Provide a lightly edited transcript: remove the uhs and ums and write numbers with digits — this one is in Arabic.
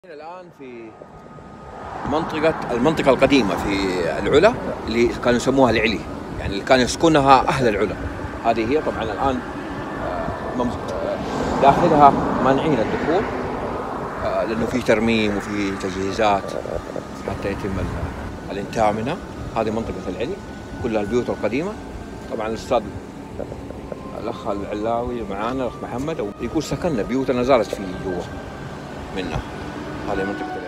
الآن في المنطقة القديمة في العلا اللي كانوا يسموها العلي، يعني اللي كانوا يسكنها أهل العلا. هذه هي طبعا الآن داخلها مانعين الدخول لأنه في ترميم وفي تجهيزات حتى يتم الانتهاء منها. هذه منطقة العلي كلها البيوت القديمة. طبعا الأستاذ الأخ العلاوي معانا، الأخ محمد، يقول سكننا بيوتنا زالت في جوا منها. هذه منطقة